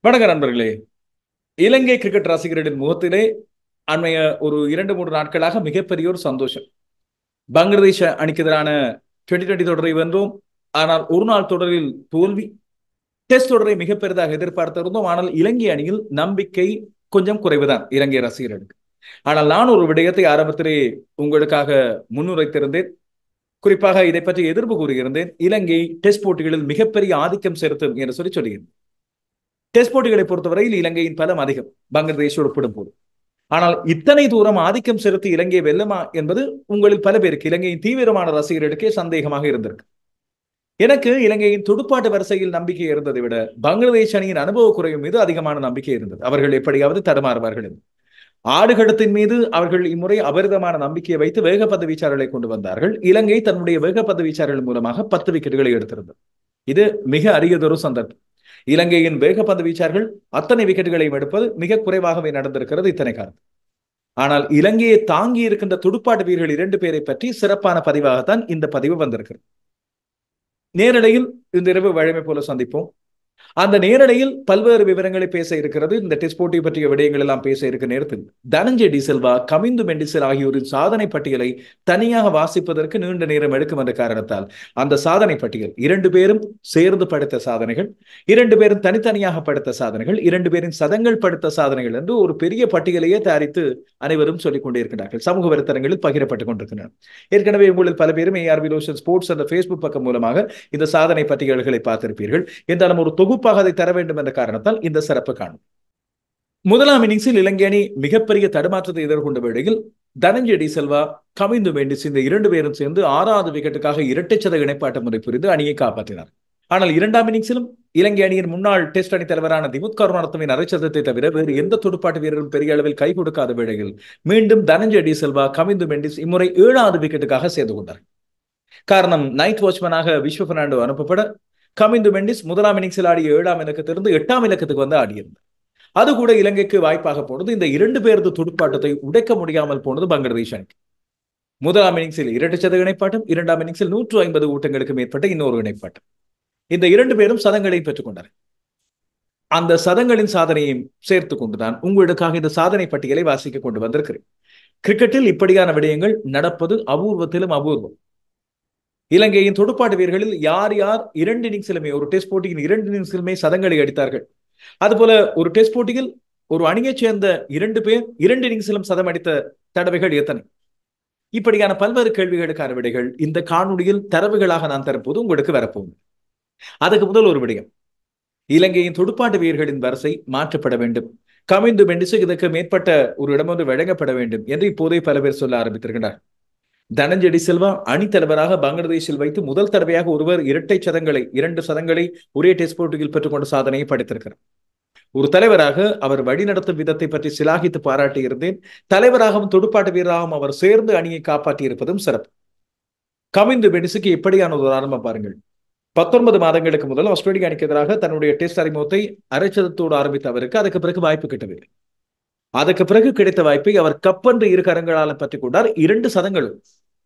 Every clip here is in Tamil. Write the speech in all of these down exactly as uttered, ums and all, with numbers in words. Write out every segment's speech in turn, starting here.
வணக்கம் நண்பர்களே. இலங்கை கிரிக்கெட் ரசிகர்களின் முகத்திலே அண்மைய ஒரு இரண்டு மூன்று நாட்களாக மிகப்பெரிய ஒரு சந்தோஷம். பங்களாதேஷ் அணிக்கு எதிரான டுவெண்டி டுவெண்டி தொடரை வென்றோம். ஆனால் ஒரு நாள் தொடரில் தோல்வி. டெஸ்ட் தொடரை மிக பெரிதாக எதிர்பார்த்திருந்தோம். ஆனால் இலங்கை அணியில் நம்பிக்கை கொஞ்சம் குறைவுதான் இலங்கை ரசிகர்களுக்கு. ஆனால் நான் ஒரு விடயத்தை ஆரம்பத்திலே உங்களுக்காக முன்னுரைத்திருந்தேன். குறிப்பாக இதை பற்றி எதிர்ப்பு கூறியிருந்தேன். இலங்கை டெஸ்ட் போட்டிகளில் மிகப்பெரிய ஆதிக்கம் செலுத்தும் என்று சொல்லி சொல்லியிருந்தேன். டெஸ்ட் போட்டிகளை பொறுத்தவரையில் இலங்கையின் பலம் அதிகம் பங்களாதேஷோடு ஒப்பிடும்போது. ஆனால் இத்தனை தூரம் ஆதிக்கம் செலுத்தி இலங்கை வெல்லுமா என்பது உங்களில் பல பேருக்கு, இலங்கையின் தீவிரமான ரசிகர்களுக்கே சந்தேகமாக இருந்திருக்கு. எனக்கு இலங்கையின் துடுப்பாட்ட வரிசையில் நம்பிக்கை இருந்ததை விட பங்களாதேஷ் அணியின் அனுபவ குறையும் மீது அதிகமான நம்பிக்கை இருந்தது. அவர்கள் எப்படியாவது தடுமாறுவார்கள் என்று. ஆடுகளத்தின் மீது அவர்கள் இம்முறை அபரிதமான நம்பிக்கையை வைத்து வேகப்பந்து வீச்சாளர்களை கொண்டு வந்தார்கள். இலங்கை தன்னுடைய வேகப்பந்து வீச்சாளர்கள் மூலமாக பத்து விக்கெட்டுகளை எடுத்திருந்தது. இது மிக அரியதொரு சந்தர்ப்பம். இலங்கையின் வேகப்பந்து வீச்சார்கள் அத்தனை விக்கெட்டுகளையும் எடுப்பது மிக குறைவாகவே நடந்திருக்கிறது இத்தனை காலம். ஆனால் இலங்கையை தாங்கி இருக்கின்ற துடுப்பாட்ட வீரர்கள் இரண்டு பேரை பற்றி சிறப்பான பதிவாகத்தான் இந்த பதிவு வந்திருக்கிறது. நேரலையில் இந்த இரவு வழமை போல சந்திப்போம். அந்த நேரலையில் பல்வேறு விவரங்களை பேச இருக்கிறது. இந்த டெஸ்ட் போட்டி பற்றிய விடயங்கள் எல்லாம் பேச இருக்கிற நேரத்தில் தனஞ்சய டி சில்வா, கமிந்து மெண்டிஸ் ஆகியோரின் சாதனை பட்டியலை தனியாக வாசிப்பதற்கு நீண்ட நேரம் எடுக்கும் என்ற காரணத்தால் அந்த சாதனை பட்டியல் இரண்டு பேரும் சேர்ந்து படுத்த சாதனைகள், இரண்டு பேரும் தனித்தனியாக படுத்த சாதனைகள், இரண்டு பேரின் சதங்கள் படுத்த சாதனைகள் என்று ஒரு பெரிய பட்டியலையே தயாரித்து அனைவரும் சொல்லிக் கொண்டே இருக்கிறார்கள். சமூக வலைத்தளங்களில் பகிரப்பட்டுக் கொண்டிருக்கிறார். ஏற்கனவே உங்களில் பல பேரும் A R V Loshan sports என்ற ஃபேஸ்புக் பக்கம் மூலமாக இந்த சாதனை பட்டியல்களை பார்த்திருப்பீர்கள். என்றாலும் ஒரு தொகுப்பாக அதை தர வேண்டும் என்ற காரணத்தால் இந்த சிறப்பு காணும். முதலாம் இன்னிங்ஸில் இலங்கை அணி மிகப்பெரிய தடுமாற்றத்தை எதிர்கொண்ட வேளையில் தனஞ்சய டி சில்வா, கமிந்து மெண்டிஸ் இந்த இரண்டு பேரும் சேர்ந்து ஆறாவது விக்கெட்டுக்காக இரட்டை சத இணைப்பாட்ட முறை புரிந்து அணியை காப்பாற்றினார். ஆனால் இரண்டாம் இன்னிங்ஸிலும் இலங்கை அணியின் முன்னாள் டெஸ்ட் அணி தலைவரான திமுத் கருணாரத்னவின் அரைச்சதத்தை தவிர வேறு எந்த துடுப்பாட்ட வீரரும் பெரிய அளவில் கை கொடுக்காத வேளையில் மீண்டும் தனஞ்சய டி சில்வா, கமிந்து மெண்டிஸ் இம்முறை ஏழாவது விக்கெட்டுக்காக சேர்ந்து கொண்டார். காரணம், நைட் வாட்ச்மேனாக விஸ்வ பெர்னாண்டோ அனுப்பப்பட கமிந்து மெண்டிஸ் முதலாம் இன்னிங்ஸில் ஆடிய ஏழாம் இலக்கத்திலிருந்து எட்டாம் இலக்கத்துக்கு வந்து ஆடியிருந்தார். அது கூட இலங்கைக்கு வாய்ப்பாக போனது. இந்த இரண்டு பேரது துடுப்பாட்டத்தை உடைக்க முடியாமல் போனது பங்களாதேஷ் அணிக்கு. முதலாம் இன்னிங்ஸில் இரண்டு சத இணைப்பாட்டம், இரண்டாம் இன்னிங்ஸில் நூற்று ஐம்பது ஊட்டங்களுக்கு மேற்பட்ட இன்னொரு இணைப்பாட்டம். இந்த இரண்டு பேரும் சதங்களை பெற்றுக் கொண்டார். அந்த சதங்களின் சாதனையையும் சேர்த்து கொண்டுதான் உங்களுக்காக இந்த சாதனை பட்டியலை வாசிக்க கொண்டு வந்திருக்கிறேன். கிரிக்கெட்டில் இப்படியான விடயங்கள் நடப்பது அபூர்வத்திலும் அபூர்வம். இலங்கையின் துடுப்பாட்ட வீரர்களில் யார் யார் இரண்டு இன்னிங்ஸிலுமே, ஒரு டெஸ்ட் போட்டியின் இரண்டு இன்னிங்ஸிலுமே சதங்களை அடித்தார்கள், அதுபோல ஒரு டெஸ்ட் போட்டியில் ஒரு அணியைச் சேர்ந்த இரண்டு பேர் இரண்டு இன்னிங்ஸிலும் சதம் அடித்த தடவைகள் எத்தனை? இப்படியான பல்வேறு கேள்விகளுக்கான விடைகள் இந்த காணொலியில் தரவுகளாக நான் தரப்போது உங்களுக்கு வரப்போகுது. அதுக்கு முதல் ஒரு விடயம், இலங்கையின் துடுப்பாட்ட வீரர்களின் வரிசை மாற்றப்பட வேண்டும். கமிந்து மெண்டிஸ் இதற்கு மேற்பட்ட ஒரு இடம் ஒன்று வழங்கப்பட வேண்டும் என்று இப்போதே பல பேர் சொல்ல ஆரம்பித்திருக்கிறார். தனஞ்சய டி சில்வா அணி தலைவராக பங்களாதேஷில் வைத்து முதல் தடவையாக ஒருவர் இரட்டை சதங்களை இரண்டு சதங்களை ஒரே டெஸ்ட் போட்டியில் பெற்றுக்கொண்ட சாதனையை படைத்திருக்கிறார். ஒரு தலைவராக அவர் வழிநடத்தும் விதத்தை பற்றி சிலாகித்து பாராட்டி இருந்தேன். தலைவராகவும் துடுப்பாட்ட வீரராகவும் அவர் சேர்ந்து அணியை காப்பாற்றி இருப்பதும் சிறப்பு. கமிந்து மெண்டிஸுக்கு எப்படியான ஒரு ஆரம்பம் பாருங்கள். பத்தொன்பது மாதங்களுக்கு முதல் ஆஸ்திரேலிய அணிக்கு எதிராக தன்னுடைய டெஸ்ட் அறிமுகத்தை அரைச்சதத்தோடு ஆரம்பித்த அவருக்கு அதுக்கு பிறகு வாய்ப்பு கிட்டவில்லை. அதுக்கு பிறகு கிடைத்த வாய்ப்பை அவர் கப்பென்று இரு கரங்களால் பற்றிக் கொண்டார். இரண்டு சதங்களும்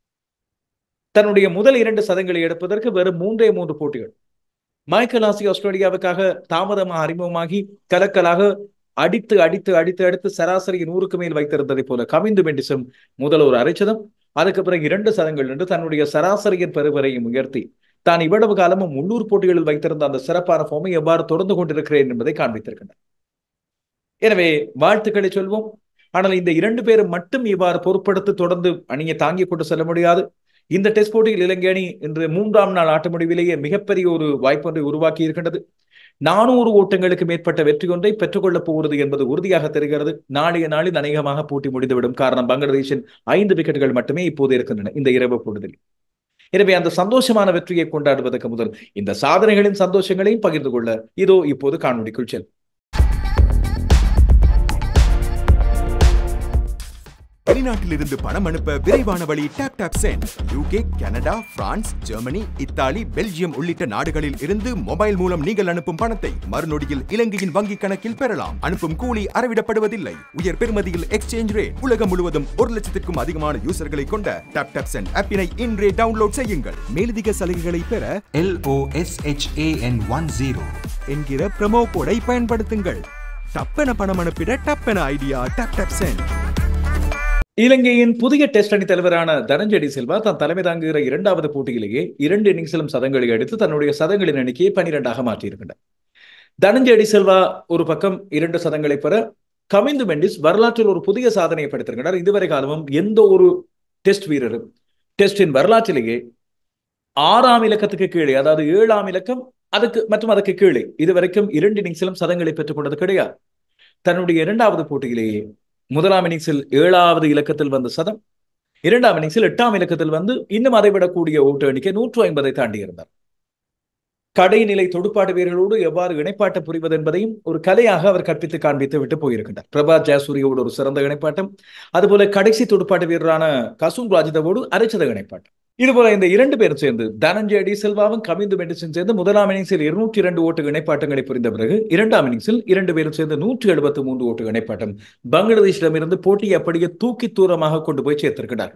தன்னுடைய முதல் இரண்டு சதங்களை எடுப்பதற்கு வெறும் மூன்றே மூன்று போட்டிகள். மைக்கேல் ஆசி ஆஸ்திரேலியாவுக்காக தாமதமாக அறிமுகமாகி கலக்கலாக அடித்து அடித்து அடித்து அடித்து சராசரி நூறுக்கு மேல் வைத்திருந்ததை போல கமிந்து மெண்டிஸும் முதல் ஒரு அரைச்சதம், அதுக்கு பிறகு இரண்டு சதங்கள் என்று தன்னுடைய சராசரியின் பெறுவரையும் உயர்த்தி தான் இவ்வளவு காலமும் முன்னூறு போட்டிகளில் வைத்திருந்த அந்த சிறப்பான ஃபார்மை எவ்வாறு தொடர்ந்து கொண்டிருக்கிறேன் என்பதை காண்பித்திருக்கின்றனர். எனவே வாழ்த்துக்களை சொல்வோம். ஆனால் இந்த இரண்டு பேரும் மட்டும் இவ்வாறு பொறுப்படுத்தி தொடர்ந்து அணியை தாங்கி கொண்டு செல்ல முடியாது. இந்த டெஸ்ட் போட்டியில் இலங்கை அணி இன்று மூன்றாம் நாள் ஆட்ட முடிவிலேயே மிகப்பெரிய ஒரு வாய்ப்பு ஒன்றை உருவாக்கி இருக்கின்றது. நானூறு ஓட்டங்களுக்கு மேற்பட்ட வெற்றி ஒன்றை பெற்றுக்கொள்ளப் போகிறது என்பது உறுதியாக தெரிகிறது. நாளைய நாளில் அநேகமாக போட்டி முடிந்துவிடும். காரணம், பங்களாதேஷின் ஐந்து விக்கெட்டுகள் மட்டுமே இப்போது இருக்கின்றன இந்த இரவு பொழுதில். எனவே அந்த சந்தோஷமான வெற்றியை கொண்டாடுவதற்கு முதல் இந்த சாதனைகளின் சந்தோஷங்களையும் பகிர்ந்து கொள்ள இதோ இப்போது காணொளிக்குள் செல். வெளிநாட்டிலிருந்து பணம் அனுப்ப விரைவான வழி tap tap send. UK, Canada, France, Germany, Italy, Belgium உள்ளிட்ட நாடுகளில் இருந்து மொபைல் மூலம் நீங்கள் அனுப்பும் பணத்தை மறுநொடியில் இலங்கையின் வங்கி கணக்கில் பெறலாம். அனுப்பும் கூலி அறவிடப்படுவதில்லை. உயர் பெறுமதியில் எக்ஸ்சேஞ்ச் ரேட். உலகம் முழுவதும் ஒரு லட்சத்திற்கும் அதிகமான யூசர்களை கொண்ட டாப் டாப் சென்ட் ஆப்பினை இன்றே டவுன்லோட் செய்யுங்கள். மேலதிக சலுகைகளை பெற L O S H A N ten என்கிற ப்ரோமோ கோடை பயன்படுத்துங்கள். டப்பென பணம் அனுப்பிட டப்பென ஐடியா டாப் டாப் சென்ட். இலங்கையின் புதிய டெஸ்ட் அணி தலைவரான தனஞ்சய டி சில்வா தான் தலைமை தாங்குகிற இரண்டாவது போட்டியிலேயே இரண்டு இன்னிங்ஸிலும் சதங்களை அடித்து தன்னுடைய சதங்களின் எண்ணிக்கையை பனிரெண்டாக மாற்றியிருக்கின்றார். தனஞ்சய டி சில்வா ஒரு பக்கம் இரண்டு சதங்களை பெற, கமிந்து மெண்டிஸ் வரலாற்றில் ஒரு புதிய சாதனையை படைத்திருக்கிறார். இதுவரை காலமும் எந்த ஒரு டெஸ்ட் வீரரும் டெஸ்டின் வரலாற்றிலேயே ஆறாம் இலக்கத்துக்கு கீழே, அதாவது ஏழாம் இலக்கம் அதுக்கு மற்றும் அதற்கு கீழே இதுவரைக்கும் இரண்டு இன்னிங்ஸிலும் சதங்களை பெற்றுக் கொண்டது கிடையாது. தன்னுடைய இரண்டாவது போட்டியிலேயே முதலாம் இன்னிங்ஸில் ஏழாவது இலக்கத்தில் வந்த சதம், இரண்டாம் இன்னிங்ஸில் எட்டாம் இலக்கத்தில் வந்து இன்னும் அதை விடக்கூடிய ஓட்டு எண்ணிக்கை நூற்று ஐம்பதை தாண்டி இருந்தார். கடைநிலை துடுப்பாட்ட வீரர்களோடு எவ்வாறு இணைப்பாட்டம் புரிவது என்பதையும் ஒரு கலையாக அவர் கற்பித்து காண்பித்து விட்டு போயிருக்கின்றார். பிரபா ஜெயசூரியோடு ஒரு சிறந்த இணைப்பாட்டம், அதுபோல கடைசி துடுப்பாட்ட வீரரான கசும் ராஜிதவோடு அரைச்சத இணைப்பாட்டம். இதுபோல இந்த இரண்டு பேரும் சேர்ந்து தனஞ்சய டி சில்வாவும் கமிந்து மெண்டிஸும் சேர்ந்து முதலாம் இன்னிங்ஸில் இருநூற்றி இரண்டு ஓட்டு இணைப்பாட்டங்களை புரிந்த பிறகு இரண்டாம் இன்னிங்ஸில் இரண்டு பேரும் சேர்ந்து நூற்றி எழுபத்தி மூன்று ஓட்டு இணைப்பாட்டம் பங்களாதேஷிடமிருந்து போட்டியை அப்படியே தூக்கி தூரமாக கொண்டு போய் சேர்த்திருக்கிறார்.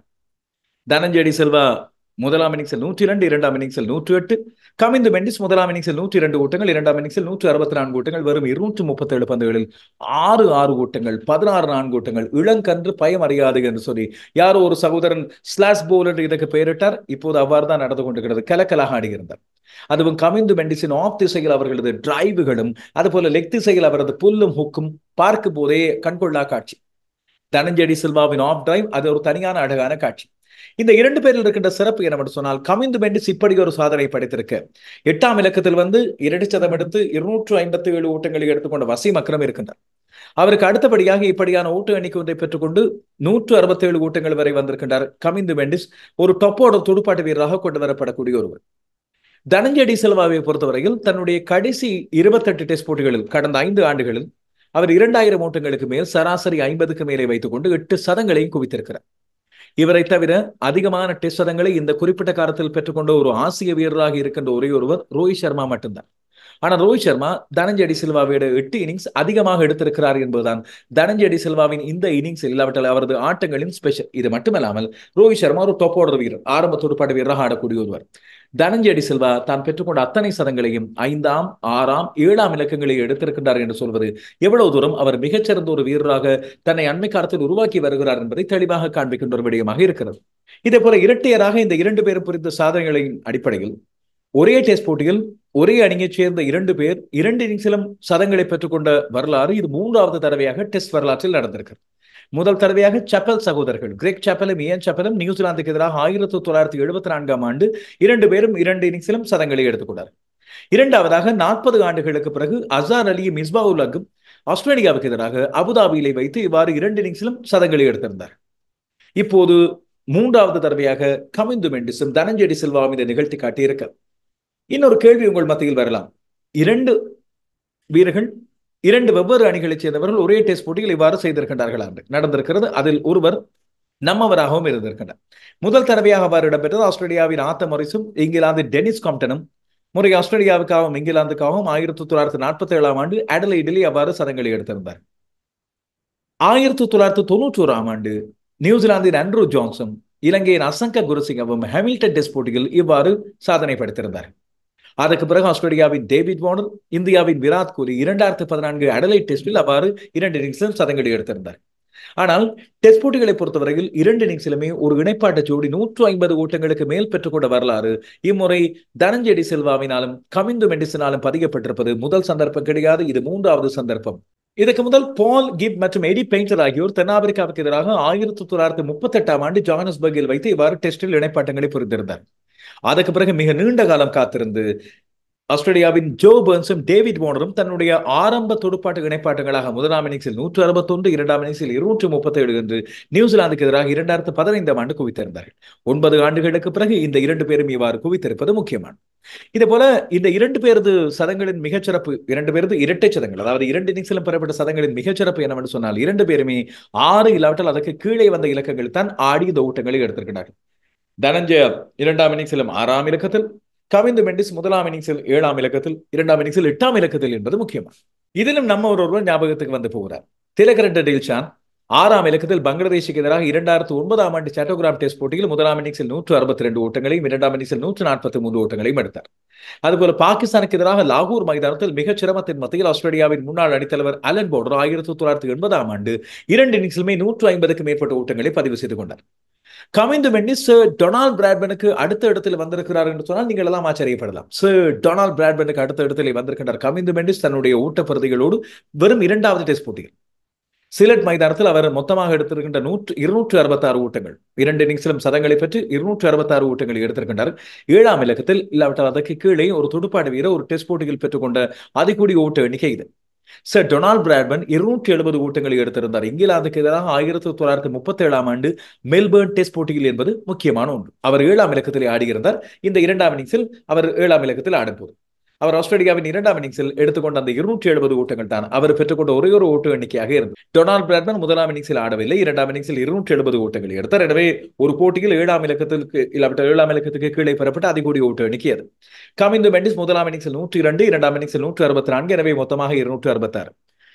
தனஞ்சய டி சில்வா முதலாம் இன்னிங்ஸில் நூற்றி இரண்டு, இரண்டாம் இன்னிங்ஸில் நூற்றி எட்டு, கமிந்து மெண்டிஸ் முதலாம் இன்னிங்ஸில் நூற்றி இரண்டு ஓட்டங்கள், இரண்டாம் இன்னிங்ஸில் நூற்றி அறுபத்தி நான்கு ஓட்டங்கள், வெறும் இருநூற்று முப்பத்தி ஏழு பந்துகளில் ஆறு ஆறு ஓட்டங்கள், பதினாறு நான்கு ஓட்டங்கள். இளங்கன்று பயம் அறியாது என்று சொல்லி யாரோ ஒரு சகோதரன் ஸ்லாஷ் போல் என்று இதற்கு பெயரிட்டார். இப்போது அவ்வாறு தான் நடந்து கொண்டிருக்கிறது. கலக்கலாக ஆடுகிறார். அதுவும் கமிந்து மெண்டிஸின் ஆஃப் திசையில் அவர்களது டிரைவுகளும் அதுபோல லெக் திசையில் அவரது புல்லும் ஹுக்கும் பார்க்கும் போதே கண்கொள்ளா காட்சி. தனஞ்சய டி சில்வாவின் ஆஃப் டிரைவ் அது ஒரு தனியான அழகான காட்சி. இந்த இரண்டு பேரில் இருக்கின்ற சிறப்பு என்னவென்று சொன்னால், கமிந்து மெண்டிஸ் இப்படி ஒரு சாதனை படைத்திருக்க, எட்டாம் இலக்கத்தில் வந்து இரண்டு சதம் எடுத்து இருநூற்று ஐம்பத்தி ஏழு ஓட்டங்களை எடுத்துக்கொண்ட வசீம் அக்ரம் இருக்கின்றார். அவருக்கு அடுத்தபடியாக இப்படியான ஓட்டு எண்ணிக்கை ஒன்றை பெற்றுக்கொண்டு நூற்று அறுபத்தி ஏழு ஓட்டங்கள் வரை வந்திருக்கின்றார் கமிந்து மெண்டிஸ். ஒரு டொப்போட துடுப்பாட்டு வீரராக கொண்டு வரப்படக்கூடிய ஒருவர். தனஞ்சய டி சில்வாவை பொறுத்தவரையில் தன்னுடைய கடைசி இருபத்தெட்டு டெஸ்ட் போட்டிகளில் கடந்த ஐந்து ஆண்டுகளில் அவர் இரண்டாயிரம் ஓட்டங்களுக்கு மேல் சராசரி ஐம்பதுக்கு மேலே வைத்துக் கொண்டு எட்டு சதங்களையும் குவித்திருக்கிறார். இவரை தவிர அதிகமான டெஸ்ட் சதங்களை இந்த குறிப்பிட்ட காலத்தில் பெற்றுக்கொண்ட ஒரு ஆசிய வீரராக இருக்கின்ற ஒரே ஒருவர் ரோஹித் சர்மா மட்டும்தான். ஆனால் ரோஹித் சர்மா தனஞ்சய டி சில்வாவோட எட்டு இன்னிங்ஸ் அதிகமாக எடுத்திருக்கிறார் என்பதுதான் தனஞ்சய டி சில்வாவின் இந்த இன்னிங்ஸ் இல்லாவிட்டால் அவரது ஆட்டங்களின் ஸ்பெஷல். இது மட்டுமல்லாமல் ரோஹித் சர்மா ஒரு டாப் ஆர்டர் வீரர், ஆரம்ப துடுப்பாட்ட வீரராக ஆடக்கூடிய ஒருவர். தனஞ்சய டி சில்வா தான் பெற்றுக்கொண்ட அத்தனை சதங்களையும் ஐந்தாம், ஆறாம், ஏழாம் இலக்கங்களை எடுத்திருக்கின்றார் என்று சொல்வது எவ்வளவு தூரம் அவர் மிகச்சிறந்த ஒரு வீரராக தன்னை அண்மை காலத்தில் உருவாக்கி வருகிறார் என்பதை தெளிவாக காண்பிக்கின்ற ஒரு விடயமாக இருக்கிறது. இதே போல இரட்டையராக இந்த இரண்டு பேரும் புரிந்த சாதனைகளின் அடிப்படையில் ஒரே டெஸ்ட் போட்டியில் ஒரே அணியைச் சேர்ந்த இரண்டு பேர் இரண்டு இன்னிங்ஸிலும் சதங்களை பெற்றுக்கொண்ட வரலாறு இது மூன்றாவது தடவையாக டெஸ்ட் வரலாற்றில் நடந்திருக்கிறது. முதல் தடவையாக சப்பல் சகோதரர்கள் கிரெக் சப்பலும் இயன் சப்பலும் நியூசிலாந்துக்கு எதிராக ஆயிரத்தி தொள்ளாயிரத்தி எழுபத்தி நான்காம் ஆண்டு இரண்டு பேரும் இரண்டு இன்னிங்ஸிலும் சதங்களை எடுத்துக்கொண்டார். இரண்டாவதாக நாற்பது ஆண்டுகளுக்கு பிறகு அசார் அலி மிஸ்பாவுல் ஹக்கும் ஆஸ்திரேலியாவுக்கு எதிராக அபுதாபியிலே வைத்து இவ்வாறு இரண்டு இன்னிங்ஸிலும் சதங்களை எடுத்திருந்தார். இப்போது மூன்றாவது தடவையாக கமிந்து மெண்டிஸும் தனஞ்சய டி சில்வாவும் இதை நிகழ்த்தி காட்டியிருக்க இன்னொரு கேள்வி உங்கள் மத்தியில் வரலாம். இரண்டு வீரர்கள் இரண்டு வெவ்வேறு அணிகளைச் சேர்ந்தவர்கள் ஒரே டெஸ்ட் போட்டியில் இவ்வாறு செய்திருக்கின்றார்கள் என்று நடந்திருக்கிறது. அதில் ஒருவர் நம்மவராகவும் இருந்திருக்கின்றார். முதல் தடவையாக அவ்வாறு இடம்பெற்றது ஆஸ்திரேலியாவின் ஆத்த மொரிஸும் இங்கிலாந்து டெனிஸ் காம்ப்டனும் முறை ஆஸ்திரேலியாவுக்காகவும் இங்கிலாந்துக்காகவும் ஆயிரத்தி தொள்ளாயிரத்தி நாற்பத்தி ஏழாம் ஆண்டு அடலைடிலே அவ்வாறு சதங்களை எடுத்திருந்தார். ஆயிரத்தி தொள்ளாயிரத்தி தொண்ணூற்றி ஓராம் ஆண்டு நியூசிலாந்தின் ஆண்ட்ரூ ஜான்சன் இலங்கையின் அசங்க குருசிங்கவும் ஹாமில்டன் டெஸ்ட் போட்டியில் இவ்வாறு சாதனை படைத்திருந்தார். அதற்கு பிறகு ஆஸ்திரேலியாவின் டேவிட் வார்னர், இந்தியாவின் விராட் கோலி இரண்டாயிரத்தி பதினான்கு அடலைட் டெஸ்டில் அவ்வாறு இரண்டு இன்னிங்ஸிலும் சதங்களை எடுத்திருந்தார். ஆனால் டெஸ்ட் போட்டிகளை பொறுத்தவரையில் இரண்டு இன்னிங்ஸிலுமே ஒரு இணைப்பாட்ட ஜோடி நூற்று ஐம்பது ஓட்டங்களுக்கு மேல் பெற்றுக்கொண்ட வரலாறு இம்முறை தனஞ்சய டி சில்வாவினாலும் கமிந்து மெண்டிஸினாலும் பதியப்பட்டிருப்பது முதல் சந்தர்ப்பம் கிடையாது. இது மூன்றாவது சந்தர்ப்பம். இதற்கு முதல் பால் கிப் மற்றும் எடி பெயிண்டர் ஆகியோர் தென்னாப்பிரிக்காவுக்கு எதிராக ஆயிரத்தி தொள்ளாயிரத்தி முப்பத்தி எட்டாம் ஆண்டு ஜோஹானஸ்பர்கில் வைத்து இவ்வாறு டெஸ்டில் இணைப்பாட்டங்களை புரிந்திருந்தார். அதற்கு பிறகு மிக நீண்ட காலம் காத்திருந்து ஆஸ்திரேலியாவின் ஜோ பர்ன்ஸும் டேவிட் வார்னரும் தன்னுடைய ஆரம்ப துடுப்பாட்ட இணைப்பாட்டங்களாக முதலாம் இன்னிங்ஸில் நூற்று அறுபத்தொன்று இரண்டாம் இன்னிங்ஸில் இருநூற்று முப்பத்தி ஏழு என்று நியூசிலாந்துக்கு எதிராக இரண்டாயிரத்து பதினைந்தாம் ஆண்டு குவித்திருந்தார்கள். ஒன்பது ஆண்டுகளுக்கு பிறகு இந்த இரண்டு பேரும் இவ்வாறு குவித்திருப்பது முக்கியமானது. இதே போல இந்த இரண்டு பேரது சதங்களின் மிகச்சிறப்பு, இரண்டு பேரது இரட்டை சதங்கள், அதாவது இரண்டு இன்னிங்ஸிலும் பெறப்பட்ட சதங்களின் மிகச்சிறப்பு என்னவென்று சொன்னால், இரண்டு பேருமே ஆறு இல்லாவிட்டால் அதற்கு கீழே வந்த இலக்கங்கள் தான் ஆடி இந்த ஓட்டங்களை எடுத்திருக்கிறார்கள். தனஞ்சய இரண்டாம் இன்னிங்ஸிலும் ஆறாம் இலக்கத்தில், கவிந்து மெண்டிஸ் முதலாம் இன்னிங்ஸில் ஏழாம் இலக்கத்தில், இரண்டாம் இன்னிங்ஸில் எட்டாம் இலக்கத்தில் என்பது முக்கியமா. இதிலும் நம்ம ஒரு ஒருவர் ஞாபகத்துக்கு வந்து போகிறார். திலகரட்ட டில்ஷான் ஆறாம் இலக்கத்தில் பங்களாதேஷுக்கு எதிராக இரண்டாயிரத்து ஒன்பதாம் ஆண்டு சட்டோகிராம் டெஸ்ட் போட்டியில் முதலாம் இன்னிங்ஸில் நூற்று அறுபத்தி ரெண்டு ஓட்டங்களையும் இரண்டாம் இன்னிங்ஸில் நூற்று நாற்பத்தி மூன்று ஓட்டங்களையும் எடுத்தார். அதுபோல பாகிஸ்தானுக்கு எதிராக லாகூர் மைதானத்தில் மிகச் சிரமத்தின் மத்தியில் ஆஸ்திரேலியாவின் முன்னாள் அணித்தலைவர் அலன் போர்டர் ஆயிரத்தி தொள்ளாயிரத்தி எண்பதாம் ஆண்டு இரண்டு இன்னிங்ஸிலுமே நூற்று ஐம்பதுக்கு மேற்பட்ட ஓட்டங்களை பதிவு செய்து கொண்டார். கமிந்து மெண்டிஸ் டொனால்ட் பிராட்மேனுக்கு அடுத்த இடத்தில் வந்திருக்கிறார் என்று சொன்னால் நீங்கள் எல்லாம் ஆச்சரியப்படலாம். சர் டொனால்ட் பிராட்மேனுக்கு அடுத்த இடத்தில் வந்திருக்கின்றார் கமிந்து மெண்டிஸ் தன்னுடைய ஊட்டப்பகுதிகளோடு வெறும் இரண்டாவது டெஸ்ட் போட்டியில். சிலட் மைதானத்தில் அவர் மொத்தமாக எடுத்திருக்கின்ற நூற்று இருநூற்று அறுபத்தி ஆறு ஊட்டங்கள், இரண்டு இன்னிங்ஸிலும் சதங்களை பெற்று இருநூற்று அறுபத்தி ஆறு ஊட்டங்களை எடுத்திருக்கின்றார். ஏழாம் இலக்கத்தில் இல்லாவிட்டால் அதற்கு கீழே ஒரு துடுப்பாட்ட வீரர் ஒரு டெஸ்ட் போட்டியில் பெற்றுக்கொண்ட அதிகூடிய ஊட்ட எண்ணிக்கை இது. சர் டொனால்ட் பிராட்மேன் இருநூற்றி எழுபது ஊட்டங்களை எடுத்திருந்தார் இங்கிலாந்துக்கு எதிராக ஆயிரத்தி தொள்ளாயிரத்தி முப்பத்தி ஏழாம் ஆண்டு மெல்பர்ன் டெஸ்ட் போட்டியில் என்பது முக்கியமான ஒன்று. அவர் ஏழாம் இலக்கத்தில் ஆடியிருந்தார். இந்த இரண்டாம் இன்னிங்ஸில் அவர் ஏழாம் இலக்கத்தில் ஆடும்போது அவர் ஆஸ்திரேலியாவின் இரண்டாம் இன்னிங்ஸில் எடுத்துக்கொண்ட அந்த இருநூற்றி எழுபது ஓட்டங்கள் தான் அவர் பெற்றுக்கொண்ட ஒரே ஒரு ஓட்டு எண்ணிக்கையாக இருந்தது. டொனால்ட் பிராட்மேன் முதலாம் இன்னிங்ஸில் ஆடவில்லை, இரண்டாம் இன்னிங்ஸில் இருநூற்றி எழுபது ஓட்டங்களை எடுத்தார். எனவே ஒரு போட்டியில் ஏழாம் இலக்கத்திற்கு இல்லாவிட்ட ஏழாம் இலக்கத்துக்கு கீழே பெறப்பட்ட அதிகூடிய ஓட்டு எண்ணிக்கை அது. கமிந்து மெண்டிஸ் முதலாம் இன்னிங்ஸில் நூற்றி இரண்டு, இரண்டாம் இன்னிங்ஸில் நூற்று அறுபத்தி நான்கு, எனவே மொத்தமாக இருநூற்று அறுபத்தி ஆறு.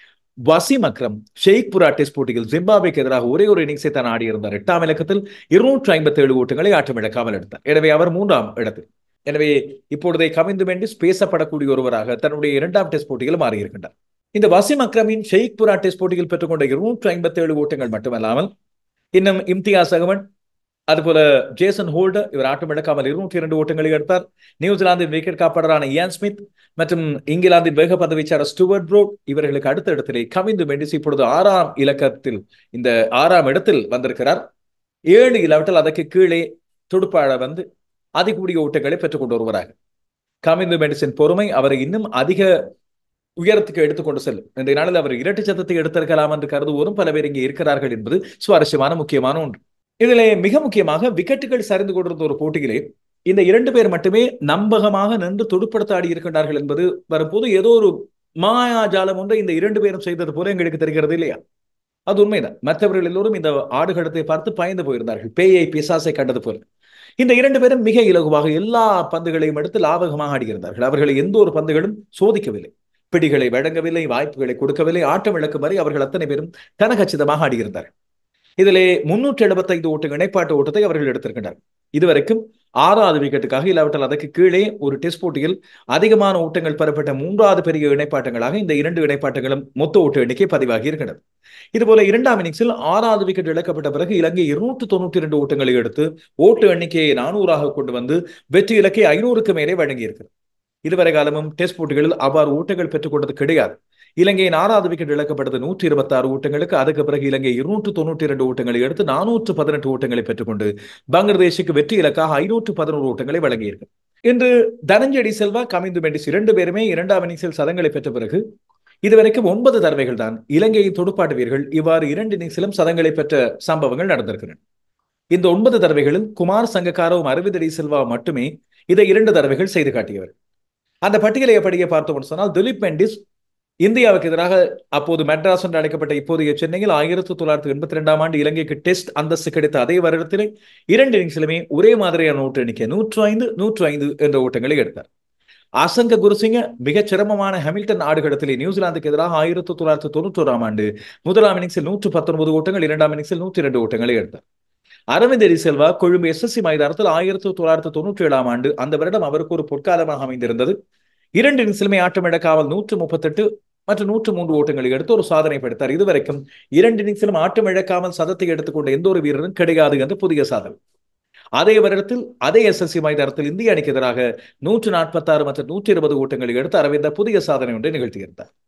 வசீம் அக்ரம் ஷேக்புரா டெஸ்ட் போட்டியில் ஜிம்பாப்வேக்கு எதிராக ஒரே ஒரு இன்னிங்ஸை தான் ஆடியிருந்தார். எட்டாம் இலக்கத்தில் இருநூற்று ஐம்பத்தி ஏழு ஓட்டங்களை ஆட்டம் இழக்காமல் எடுத்தார். எனவே அவர் மூன்றாம் இடத்தில். எனவே இப்பொழுதே கமிந்து மெண்டிஸ் பேசப்படக்கூடிய ஒருவராக தன்னுடைய இரண்டாம் டெஸ்ட் போட்டியில் மாறியிருக்கின்றார். இந்த வசீம் அக்ரமின் ஷேக்புரா டெஸ்ட் போட்டியில் பெற்றுக்கொண்ட இருநூற்று ஐம்பத்தி ஏழு ஓட்டங்கள் மட்டுமல்லாமல் இன்னும் இம்தியாஸ் அகமட், அதுபோல ஜேசன் ஹோல்டர் இவர் ஆட்டம் இழக்காமல் இருநூற்றி இரண்டு ஓட்டங்களை எடுத்தார். நியூசிலாந்தின் விக்கெட் காப்பாளரான இயான் ஸ்மித் மற்றும் இங்கிலாந்தின் வேகப்பந்து வீச்சாளர் ஸ்டூவர்ட் ப்ரோட் இவர்களுக்கு அடுத்த இடத்திலே கமிந்து மெண்டிஸ் இப்பொழுது ஆறாம் இலக்கத்தில் இந்த ஆறாம் இடத்தில் வந்திருக்கிறார். ஏழு இல்லாவிட்டால் அதற்கு கீழே துடுப்பாட வந்து அதிகூடிய ஓட்டங்களை பெற்றுக் கொண்டு வருவராக. கமிந்து மெண்டிஸின் பொறுமை அவரை இன்னும் அதிக உயரத்துக்கு எடுத்துக்கொண்டு செல்லும். இந்த நாளில் அவர் இரட்டை சதத்தை எடுத்திருக்கலாம் என்று கருதுவோரும் பல பேர் இங்கே இருக்கிறார்கள் என்பது சுவாரஸ்யமான முக்கியமான ஒன்று. இதிலே மிக முக்கியமாக விக்கெட்டுகள் சரிந்து கொண்டிருந்த ஒரு போட்டியிலே இந்த இரண்டு பேர் மட்டுமே நம்பகமாக நின்று துடுப்படுத்த ஆடி இருக்கின்றார்கள் என்பது வரும்போது ஏதோ ஒரு மாயாஜாலம் ஒன்றை இந்த இரண்டு பேரும் செய்தது போல எங்களுக்கு தெரிகிறது இல்லையா? அது உண்மைதான். மற்றவர்கள் எல்லோரும் இந்த ஆடுகளத்தை பார்த்து பயந்து போயிருந்தார்கள், பேயை பிசாசை கண்டது போல. இந்த இரண்டு பேரும் மிக இலகுவாக எல்லா பந்துகளையும் எடுத்து லாபகமாக ஆடுகிறார்கள். அவர்களை எந்த ஒரு பந்துகளும் சோதிக்கவில்லை, பிடிகளை வழங்கவில்லை, வாய்ப்புகளை கொடுக்கவில்லை. ஆட்டம் இழக்கும் வரை அவர்கள் அத்தனை பேரும் கனகச்சிதமாக ஆடுகிறார்கள். இதிலே முன்னூற்றி எழுபத்தி ஐந்து ஓட்டு இணைப்பாட்டு ஓட்டத்தை அவர்கள் எடுத்திருக்கின்றனர். இதுவரைக்கும் ஆறாவது விக்கெட்டுக்காக இல்லாவிட்டால் அதற்கு கீழே ஒரு டெஸ்ட் போட்டியில் அதிகமான ஓட்டங்கள் பெறப்பட்ட மூன்றாவது பெரிய இணைப்பாட்டங்களாக இந்த இரண்டு இணைப்பாட்டங்களும் மொத்த ஓட்டு எண்ணிக்கை பதிவாகி இருக்கின்றது. இதுபோல இரண்டாம் இன்னிங்ஸில் ஆறாவது விக்கெட் இழக்கப்பட்ட பிறகு இலங்கை இருநூற்று தொண்ணூற்றி இரண்டு ஓட்டங்களை எடுத்து ஓட்டு எண்ணிக்கையை நானூறாக கொண்டு வந்து வெற்றி இலக்கை ஐநூறுக்கு மேலே வழங்கி இருக்கிறது. இதுவரை காலமும் டெஸ்ட் போட்டிகளில் அவ்வாறு ஓட்டங்கள் பெற்றுக் கொண்டது கிடையாது. இலங்கையின் ஆறாவது விக்கெட் இழக்கப்பட்டது நூற்றி இருபத்தி ஆறு ஓட்டங்களுக்கு. அதுக்கு பிறகு இலங்கை இருநூற்று தொண்ணூற்றி இரண்டு ஓட்டங்களை எடுத்து நானூற்று பதினெட்டு ஓட்டங்களை பெற்றுக்கொண்டு பங்களாதேஷுக்கு வெற்றி இலக்காக ஐநூற்று பதினோரு ஓட்டங்களை வழங்கியிருக்கு. இன்று தனஞ்சய டி சில்வா, கமிந்து மெண்டிஸ் இரண்டு பேருமே இரண்டாம் இன்னிங்ஸில் சதங்களை பெற்ற பிறகு இதுவரைக்கும் ஒன்பது தடவைகள் தான் இலங்கையின் துடுப்பாட்ட வீரர்கள் இவ்வாறு இரண்டு இன்னிங்ஸிலும் சதங்களை பெற்ற சம்பவங்கள் நடந்திருக்கின்றன. இந்த ஒன்பது தடவைகளில் குமார் சங்கக்காரவும் அரவிந்த் டி சில்வா மட்டுமே இதை இரண்டு தடவைகள் செய்து காட்டியவர். அந்த பட்டியலை எப்படியே பார்த்தோம் சொன்னால், திலீப் மெண்டிஸ் இந்தியாவுக்கு எதிராக அப்போது மெட்ராஸ் என்று அழைக்கப்பட்ட இப்போதைய சென்னையில் ஆயிரத்தி தொள்ளாயிரத்தி எண்பத்தி ரெண்டாம் ஆண்டு இலங்கைக்கு டெஸ்ட் அந்தஸ்து கிடைத்த அதே வருடத்திலே இரண்டு இன்னிங்ஸிலுமே ஒரே மாதிரியான ஓட்டு எண்ணிக்கை நூற்று ஐந்து நூற்று ஐந்து என்ற ஓட்டங்களை எடுத்தார். அசங்க குருசிங்க மிகச் சிரமமான ஹாமில்டன் ஆடுகளத்திலே நியூசிலாந்துக்கு எதிராக ஆயிரத்தி தொள்ளாயிரத்தி தொண்ணூற்றி ஓராம் ஆண்டு முதலாம் இன்னிங்ஸில் நூற்று பத்தொன்பது ஓட்டங்கள், இரண்டாம் இன்னிங்ஸில் நூற்றி இரண்டு ஓட்டங்களை எடுத்தார். Aravinda de Silva Colombo S S C மைதானத்தில் ஆயிரத்தி தொள்ளாயிரத்தி தொண்ணூற்றி ஏழாம் ஆண்டு அந்த வருடம் அவருக்கு ஒரு பொற்காலமாக அமைந்திருந்தது. இரண்டு இன்னிங்ஸிலுமே ஆட்டம் இழக்காமல் நூற்று முப்பத்தி எட்டு மற்றும் நூற்று மூன்று ஓட்டங்களை எடுத்து ஒரு சாதனை படைத்தார். இதுவரைக்கும் இரண்டு இன்னிங்ஸிலும் ஆட்டம் இழக்காமல் சதத்தை எடுத்துக்கொண்ட எந்த ஒரு வீரரும் கிடையாது என்று புதிய சாதனை. அதே வருடத்தில் அதே எஸ் எஸ் சி மைதானத்தில் இந்திய அணிக்கு எதிராக நூற்று நாற்பத்தி ஆறு மற்றும் நூற்றி இருபது ஓட்டங்களை எடுத்து அரவிந்த புதிய சாதனை ஒன்றை நிகழ்த்தியிருந்தார்.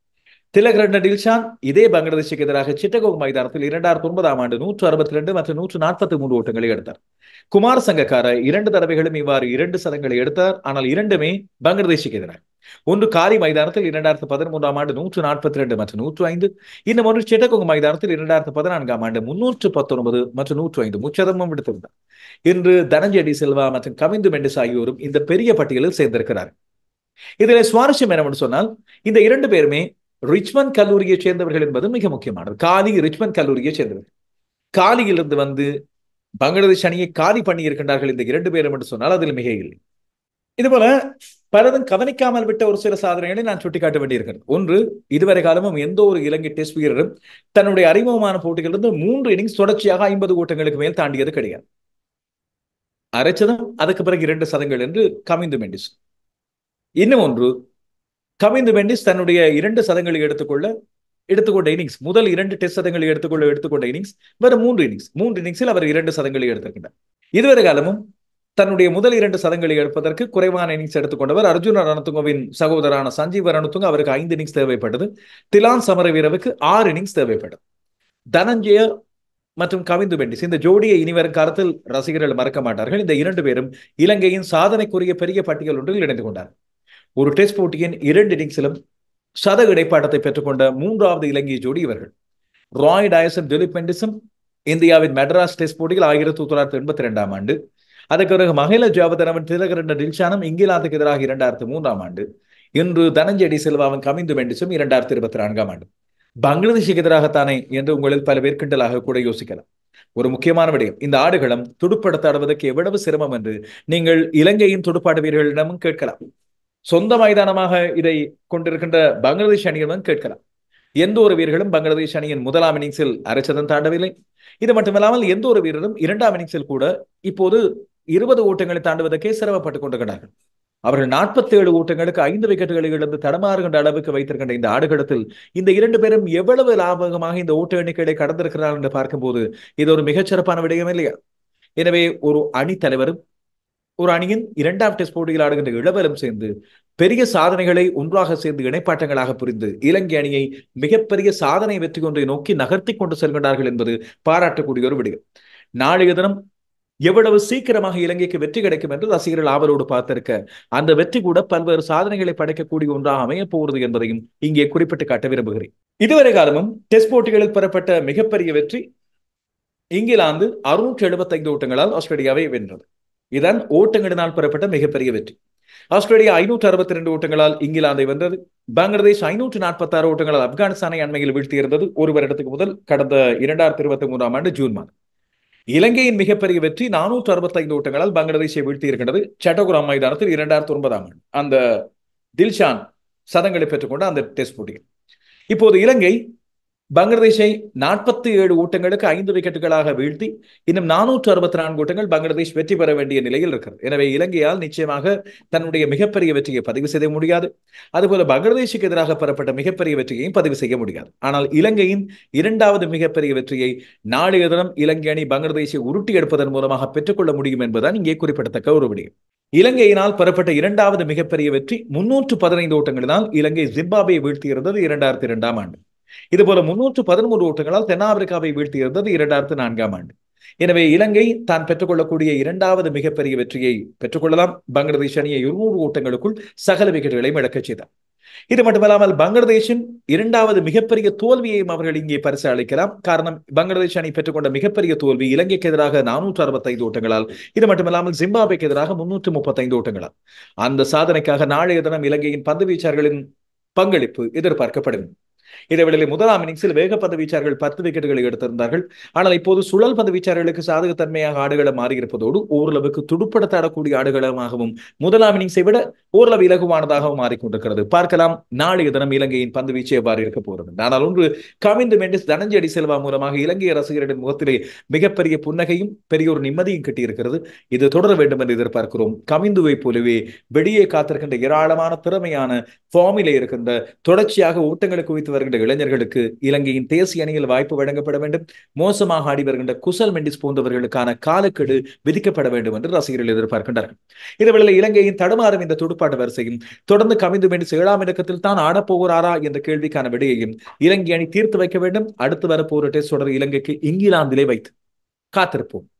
திலகரட்ன டில்ஷான் இதே பங்களாதேஷுக்கு எதிராக சிட்டகோங் மைதானத்தில் இரண்டாயிரத்தி ஒன்பதாம் ஆண்டு நூற்று அறுபத்தி ரெண்டு மற்றும் நூற்று நாற்பத்தி மூன்று ஓட்டங்களை எடுத்தார். குமார் சங்கக்கார இரண்டு தடவைகளும் இவ்வாறு இரண்டு சதங்களை எடுத்தார். ஆனால் இரண்டுமே பங்களாதேஷுக்கு எதிராக. ஒன்று காரி மைதானத்தில் இரண்டாயிரத்தி பதிமூன்றாம் ஆண்டு நூற்று நாற்பத்தி ரெண்டு மற்றும் நூற்று ஐந்து, இன்னும் ஒன்று சிட்டகோங் மைதானத்தில் இரண்டாயிரத்தி பதினான்காம் ஆண்டு முன்னூற்று பத்தொன்பது மற்றும் நூற்று ஐந்து முச்சதமும் விடுத்திருந்தார். இன்று தனஞ்சய டி சில்வா மற்றும் கமிந்து மெண்டிஸ் ஆகியோரும் இந்த பெரிய பட்டியலில் சேர்ந்திருக்கிறார். இதில் சுவாரஸ்யம் என்னவென்று சொன்னால், இந்த இரண்டு பேருமே ரிச்மண்ட் கல்லூரியை சேர்ந்தவர்கள் என்பது மிக முக்கியமானது. காலி ரிச்மண்ட் கல்லூரியை சேர்ந்தவர்கள். காலியிலிருந்து வந்து பங்களாதேஷ் அணியை காலி பண்ணி இருக்கின்றார்கள் இந்த இரண்டு பேரும் என்று சொன்னால் அதில் மிக இல்லை. இதுபோல பலரும் கவனிக்காமல் விட்ட ஒரு சில சாதனைகளை நான் சுட்டிக்காட்ட வேண்டியிருக்கிறது. ஒன்று, இதுவரை காலமும் எந்த ஒரு இலங்கை டெஸ்ட் வீரரும் தன்னுடைய அறிமுகமான போட்டிகளிலிருந்து மூன்று இன்னிங்ஸ் தொடர்ச்சியாக ஐம்பது ஓட்டங்களுக்கு மேல் தாண்டியது கிடையாது. அரைச்சதும் அதுக்கு பிறகு இரண்டு சதங்கள் என்று கமிந்து மெண்டிஸ். இன்னும் ஒன்று, கமிந்து மெண்டிஸ் தன்னுடைய இரண்டு சதங்களை எடுத்துக்கொள்ள எடுத்துக்கொண்ட இன்னிங்ஸ், முதல் இரண்டு டெஸ்ட் சதங்களை எடுத்துக்கொள்ள எடுத்துக்கொண்ட இன்னிங்ஸ் வெறும் மூன்று இன்னிங்ஸ் மூன்று இன்னிங்ஸில் அவர் இரண்டு சதங்களை எடுத்திருக்கின்றார். இதுவரை காலமும் தன்னுடைய முதல் இரண்டு சதங்களை எடுப்பதற்கு குறைவான இன்னிங்ஸ் எடுத்துக்கொண்டவர் அர்ஜுன ரணதுங்கவின் சகோதரான சஞ்சீவ ரணதுங்க. அவருக்கு ஐந்து இன்னிங்ஸ் தேவைப்பட்டது. திலான் சமரவீரவுக்கு ஆறு இன்னிங்ஸ் தேவைப்பட்டது. தனஞ்சய மற்றும் கமிந்து மெண்டிஸ் இந்த ஜோடியை இனிவரும் காலத்தில் ரசிகர்கள் மறக்க மாட்டார்கள். இந்த இரண்டு பேரும் இலங்கையின் சாதனைக்குரிய பெரிய பட்டியல் ஒன்றில் இணைந்து கொண்டார். ஒரு டெஸ்ட் போட்டியின் இரண்டு இன்னிங்ஸிலும் சத இடைப்பாட்டத்தை பெற்றுக்கொண்ட மூன்றாவது இலங்கை ஜோடி இவர்கள். ராய் டயசன் திலீப் மெண்டிஸும் இந்தியாவின் மெட்ராஸ் டெஸ்ட் போட்டியில் ஆயிரத்தி தொள்ளாயிரத்தி எண்பத்தி இரண்டாம் ஆண்டு, அதற்கு பிறகு மகிழ ஜாவதனவன் திலகரட்ன டில்ஷானும் இங்கிலாந்துக்கு எதிராக இரண்டாயிரத்தி மூன்றாம் ஆண்டு, இன்று தனஞ்சய டி சில்வாவின் கமிந்து மெண்டிஸும் இரண்டாயிரத்தி இருபத்தி நான்காம் ஆண்டு. பங்களாதேஷுக்கு எதிராகத்தானே என்று உங்களில் பல பேர் கிண்டலாக கூட யோசிக்கலாம். ஒரு முக்கியமான விடயம், இந்த ஆடுகளம் துடுப்படுத்தாடுவதற்கு எவ்வளவு சிரமம் என்று நீங்கள் இலங்கையின் துடுப்பாடு வீரர்களிடமும் கேட்கலாம். சொந்த மைதானமாக இதை கொண்டிருக்கின்ற பங்களாதேஷ் அணியிடம் கேட்கலாம். எந்த ஒரு வீரர்களும் பங்களாதேஷ் அணியின் முதலாம் இன்னிங்ஸில் அரைச்சதம் தாண்டவில்லை. இது மட்டுமில்லாமல் எந்த ஒரு வீரரும் இரண்டாம் இன்னிங்ஸில் கூட இப்போது இருபது ஓட்டங்களை தாண்டுவதற்கே சிரமப்பட்டுக் கொண்டிருக்கிறார்கள். அவர்கள் நாற்பத்தி ஏழு ஓட்டங்களுக்கு ஐந்து விக்கெட்டுகளை இழந்து தடமாறுகின்ற அளவுக்கு வைத்திருக்கின்ற இந்த ஆடுகளத்தில் இந்த இரண்டு பேரும் எவ்வளவு லாபகமாக இந்த ஓட்ட எண்ணிக்கையை கடந்திருக்கிறார்கள் என்று பார்க்கும்போது இது ஒரு மிகச்சிறப்பான விடயம் இல்லையா? எனவே ஒரு அணி தலைவரும் ஒரு அணியின் இரண்டாம் டெஸ்ட் போட்டியில் ஆடுகின்ற இளவலும் சேர்ந்து பெரிய சாதனைகளை ஒன்றாக சேர்ந்து இணைப்பாட்டங்களாக புரிந்து இலங்கை அணியை மிகப்பெரிய சாதனை வெற்றி ஒன்றை நோக்கி நகர்த்தி கொண்டு செல்கின்றார்கள் என்பது பாராட்டக்கூடிய ஒரு விடயம். நாளைய தினம் எவ்வளவு சீக்கிரமாக இலங்கைக்கு வெற்றி கிடைக்கும் என்று ரசிகர்கள் ஆவலோடு பார்த்திருக்க, அந்த வெற்றி கூட பல்வேறு சாதனைகளை படைக்கக்கூடிய ஒன்றாக அமைய போகிறது என்பதையும் இங்கே குறிப்பிட்டு காட்ட விரும்புகிறேன். இதுவரை காலமும் டெஸ்ட் போட்டிகளில் பெறப்பட்ட மிகப்பெரிய வெற்றி இங்கிலாந்து அறுநூற்றி எழுபத்தி ஐந்து ஓட்டங்களால் ஆஸ்திரேலியாவை வென்றது. இதன் ஓட்டங்களினால் பெறப்பட்ட மிகப்பெரிய வெற்றி. ஆஸ்திரேலியா ஐநூற்று அறுபத்தி இரண்டு ஓட்டங்களால் இங்கிலாந்தை வென்றது. பங்களாதேஷ் ஐநூற்று நாற்பத்தி ஆறு ஓட்டங்களால் ஆப்கானிஸ்தானை அண்மையில் வீழ்த்தியிருந்தது ஒரு வருடத்துக்கு முதல் கடந்த இரண்டாயிரத்தி இருபத்தி மூன்றாம் ஆண்டு ஜூன் மாதம். இலங்கையின் மிகப்பெரிய வெற்றி நானூற்று அறுபத்தி ஐந்து ஓட்டங்களால் பங்களாதேஷை வீழ்த்தி இருக்கின்றது சட்டகுராம் மைதானத்தில் இரண்டாயிரத்தி ஒன்பதாம் ஆண்டு அந்த தில்ஷான் சதங்களை பெற்றுக்கொண்ட அந்த டெஸ்ட் போட்டியில். இப்போது இலங்கை பங்களாதேஷை நாற்பத்தி ஏழு ஓட்டங்களுக்கு ஐந்து விக்கெட்டுகளாக வீழ்த்தி இன்னும் நானூற்று அறுபத்தி நான்கு ஓட்டங்கள் பங்களாதேஷ் வெற்றி பெற வேண்டிய நிலையில் இருக்கிறது. எனவே இலங்கையால் நிச்சயமாக தன்னுடைய மிகப்பெரிய வெற்றியை பதிவு செய்ய முடியாது. அதுபோல பங்களாதேஷுக்கு எதிராக பெறப்பட்ட மிகப்பெரிய வெற்றியையும் பதிவு செய்ய முடியாது. ஆனால் இலங்கையின் இரண்டாவது மிகப்பெரிய வெற்றியை நாளைய தினம் இலங்கை அணி பங்களாதேஷை உருட்டி எடுப்பதன் மூலமாக பெற்றுக்கொள்ள முடியும் என்பதுதான் இங்கே குறிப்பிடத்தக்க ஒரு விடயம். இலங்கையினால் பெறப்பட்ட இரண்டாவது மிகப்பெரிய வெற்றி முன்னூற்று பதினைந்து ஓட்டங்களினால் இலங்கை ஜிம்பாப்வேயை வீழ்த்தியிருந்தது இரண்டாயிரத்தி இரண்டாம் ஆண்டு. இதுபோல முன்னூற்று பதிமூன்று ஓட்டங்களால் தென்னாப்பிரிக்காவை வீழ்த்தியிருந்தது இரண்டாயிரத்தி நான்காம் ஆண்டு. எனவே இலங்கை தான் பெற்றுக்கொள்ளக்கூடிய இரண்டாவது மிகப்பெரிய வெற்றியை பெற்றுக்கொள்ளலாம். பங்களாதேஷ் அணியை இருநூறு ஓட்டங்களுக்குள் சகல விக்கெட்டுகளையும் இழக்கச் செய்தார். இது மட்டுமல்லாமல் பங்களாதேஷின் இரண்டாவது மிகப்பெரிய தோல்வியையும் அவர்கள் இங்கே பரிசு அளிக்கலாம். காரணம், பங்களாதேஷ் அணி பெற்றுக்கொண்ட மிகப்பெரிய தோல்வி இலங்கைக்கு எதிராக நானூற்று அறுபத்தி ஐந்து ஓட்டங்களால், இது மட்டுமல்லாமல் ஜிம்பாப்வேக்கு எதிராக முன்னூற்று முப்பத்தி ஐந்து ஓட்டங்களால். அந்த சாதனைக்காக நாளைய தினம் இலங்கையின் பந்து வீச்சாளர்களின் பங்களிப்பு எதிர்பார்க்கப்படும். இதேவேளை முதலாம் இன்னிங்ஸில் வேகப்பந்து வீச்சாளர்கள் பத்து விக்கெட்டுகளை எடுத்திருந்தார்கள். ஆனால் இப்போது சுழல் பந்து வீச்சாளர்களுக்கு சாதகத்தன்மையாக ஆடுகளம் மாறியிருப்பதோடு ஓரளவுக்கு துடுப்படுத்தாடக்கூடிய ஆடுகளமாகவும் முதலாம் இன்னிங்ஸை விட ஓரளவு இலகுவானதாகவும் மாறிக்கொண்டிருக்கிறது. பார்க்கலாம் நாளைய தினம் இலங்கையின் பந்து வீச்சு எவ்வாறு இருக்க போகிறது. ஆனால் ஒன்று, கமிந்து மெண்டிஸ் தனஞ்சய டி சில்வா மூலமாக இலங்கை ரசிகர்களின் முகத்திலே மிகப்பெரிய புன்னகையும் பெரிய ஒரு நிம்மதியும் கிட்டியிருக்கிறது. இது தொடர வேண்டும் என்று எதிர்பார்க்கிறோம். கமிந்துவை போலவே வெளியே காத்திருக்கின்ற ஏராளமான திறமையான ஃபார்மிலே இருக்கின்ற தொடர்ச்சியாக ஓட்டங்களை குவித்து வருகின்ற இளைஞர்களுக்கு இலங்கையின் தேசிய அணியில் வாய்ப்பு வழங்கப்பட வேண்டும். மோசமாக ஆடி வருகின்ற குசல் மெண்டிஸ் போன்றவர்களுக்கான காலக்கெடு விதிக்கப்பட வேண்டும் என்று ரசிகர்கள் எதிர்பார்க்கின்றனர். இதுவேளை இலங்கையின் தடுமாறும் இந்த துடுப்பாட்ட வரிசையும் தொடர்ந்து கமிந்து மெண்டிஸ் ஏழாம் இலக்கத்தில் தான் ஆடப்போகிறாரா என்ற கேள்விக்கான விடையையும் இலங்கை அணி தீர்த்து வைக்க வேண்டும். அடுத்து வரப்போகிற டெஸ்ட் தொடர் இலங்கைக்கு இங்கிலாந்திலே வைத்து காத்திருப்போம்.